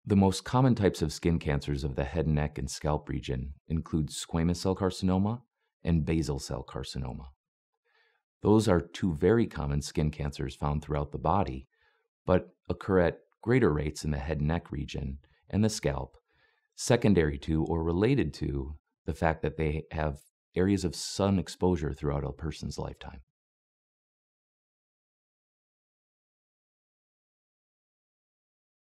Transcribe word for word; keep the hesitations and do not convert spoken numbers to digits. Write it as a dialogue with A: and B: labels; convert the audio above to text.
A: The most common types of skin cancers of the head, neck, and scalp region include squamous cell carcinoma and basal cell carcinoma. Those are two very common skin cancers found throughout the body, but occur at greater rates in the head and neck region and the scalp, secondary to or related to the fact that they have areas of sun exposure throughout a person's lifetime.